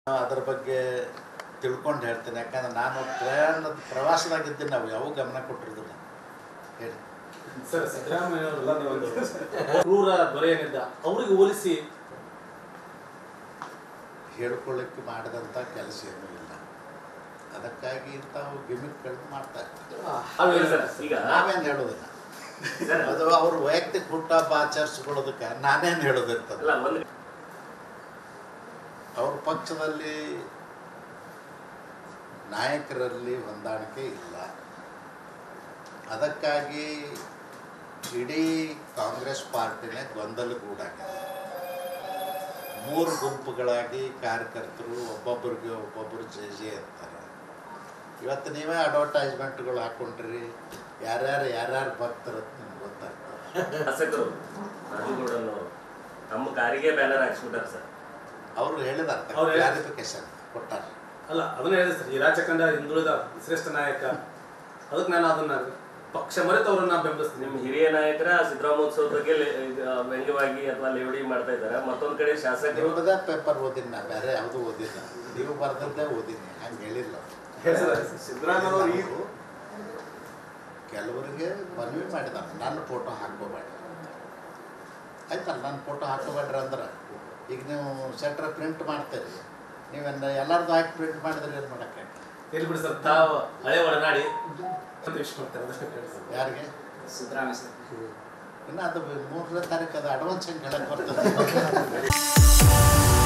ಅದರ ಬಗ್ಗೆ ತಿಳ್ಕೊಂಡು ಹೇಳ್ತೇನೆ. ಯಾಕಂದ್ರೆ ನಾನು ಪ್ರವಾಸದಾಗಿದ್ದೀನಿ, ನಾವು ಯಾವ ಗಮನ ಕೊಟ್ಟಿರೋದಿಲ್ಲ. ಹೇಳಿ ಸರ್, ಸಿದ್ದರಾಮಯ್ಯ ಅವರೆಲ್ಲ ಕ್ರೂರ ದೊರೆಯನಿದ್ದ ಅವರಿಗೆ ಹೋಲಿಸಿ ಹೇಳ್ಕೊಳ್ಳಿಕ್ಕೆ ಮಾಡಿದಂಥ ಕೆಲಸ ಏನೂ ಇಲ್ಲ. ಅದಕ್ಕಾಗಿ ಇಂಥವು ಗಿಮಿಕ್ಗಳನ್ನು ಮಾಡ್ತಾ ಇರ್ತಾರೆ. ನಾವೇನು ಹೇಳೋದಿಲ್ಲ, ಅದು ಅವ್ರ ವೈಯಕ್ತಿಕ ಹುಟ್ಟಹಬ್ಬ ಆಚರಿಸ್ಕೊಳ್ಳೋದಕ್ಕೆ ನಾನೇನು ಹೇಳೋದಿರ್ತದೆ. ಅವ್ರ ಪಕ್ಷದಲ್ಲಿ ನಾಯಕರಲ್ಲಿ ಹೊಂದಾಣಿಕೆ ಇಲ್ಲ. ಅದಕ್ಕಾಗಿ ಇಡೀ ಕಾಂಗ್ರೆಸ್ ಪಾರ್ಟಿನೇ ಗೊಂದಲಗೂಡಾಗಿದೆ. 3 ಗುಂಪುಗಳಾಗಿ ಕಾರ್ಯಕರ್ತರು ಒಬ್ಬೊಬ್ಬರು ಜೆ ಅಂತಾರೆ. ಇವತ್ತು ನೀವೇ ಅಡ್ವರ್ಟೈಸ್ಮೆಂಟ್ಗಳು ಹಾಕ್ಕೊಂಡ್ರಿ, ಯಾರ್ಯಾರು ಭಕ್ತರು ನಿಮ್ಗೆ ಗೊತ್ತಾಗ್ತದೆ. ಶಾಸಕರು ರಾಜುಗೌಡನವರು ನಮ್ಮ ಕಾರಿಗೆ ಬ್ಯಾನರ್ ಹಾಕ್ಸ್ಬಿಟ್ಟಾರೆ ಸರ್. ಅವರು ಹೇಳಿದಾರೆ, ಕ್ಲಾರಿಫಿಕೇಶನ್ ಕೊಟ್ಟಾರೆ. ಅಲ್ಲ, ಅದನ್ನ ಹೇಳಿದೆ ಸರ್, ಈ ರಾಜ್ಯಕಂಡ ಹಿಂದುಳಿದ ಶ್ರೇಷ್ಠ ನಾಯಕ. ಅದಕ್ಕೆ ನಾನು ಅದನ್ನ ಪಕ್ಷ ಮರೆತು ಅವ್ರನ್ನ ಬೆಂಬಲಿಸ್ತೀನಿ. ನಿಮ್ಮ ಹಿರಿಯ ನಾಯಕರ ಸಿದ್ದರಾಮೋತ್ಸವ ಬಗ್ಗೆ ವ್ಯಂಗ್ಯವಾಗಿ ಅಥವಾ ಲೇವಡಿ ಮಾಡ್ತಾ ಇದ್ದಾರೆ. ಮತ್ತೊಂದು ಕಡೆ ಶಾಸಕರು ಪೇಪರ್ ಓದಿನಿ, ನಾ ಬೇರೆ ಯಾವುದೂ ಓದಿಲ್ಲ, ನೀವು ಬರ್ದದ್ದೇ ಓದಿನಿ, ಹಂಗೆ ಹೇಳಿಲ್ಲ. ಸಿದ್ದರಾಮಯ್ಯ ಕೆಲವರಿಗೆ ಮನವಿ ಮಾಡಿದಾರೆ, ನನ್ನ ಫೋಟೋ ಹಾಕೋಬೇಡ್ರಿ ಆಯ್ತಲ್ಲ. ನನ್ನ ಫೋಟೋ ಹಾಕೋಬೇಡ್ರಿ ಅಂದ್ರೆ ಈಗ ನೀವು ಸೆಟ್ರ ಪ್ರಿಂಟ್ ಮಾಡ್ತೀರಿ, ನೀವೆಲ್ಲ ಎಲ್ಲರದ್ದು ಹಾಕಿ ಪ್ರಿಂಟ್ ಮಾಡಿದ್ರೆ ಏನು ಮಾಡೋಕ್ಕೆ? ಎಲ್ಲಿ ಬಿಡಿ ಸರ್, ತಾವು ಹಳೆ ಒಡನಾಡಿ ಯಾರಿಗೆ? ಸಿದ್ದರಾಮಯ್ಯ ಸರ್. ಇನ್ನು ಅದು 3ನೇ ತಾರೀಕು ಅದು ಅಡ್ವಾನ್ಸ್ ಹೆಂಗೆ ಹೇಳಕ್ಕೆ ಬರ್ತದೆ.